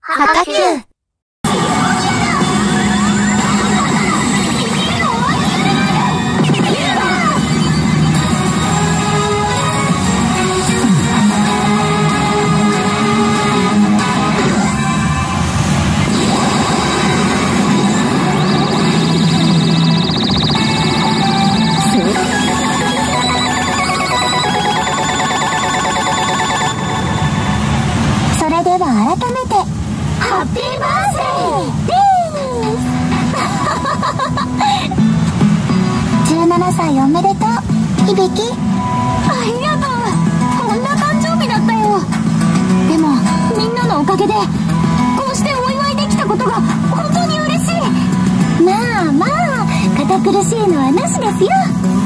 畑球。 それでは改めてハッピーバースデー17歳おめでとう、響。ありがとう。こんな誕生日だったよ。でもみんなのおかげでこうしてお祝いできたことが本当に嬉しい。まあまあ、堅苦しいのはなしですよ。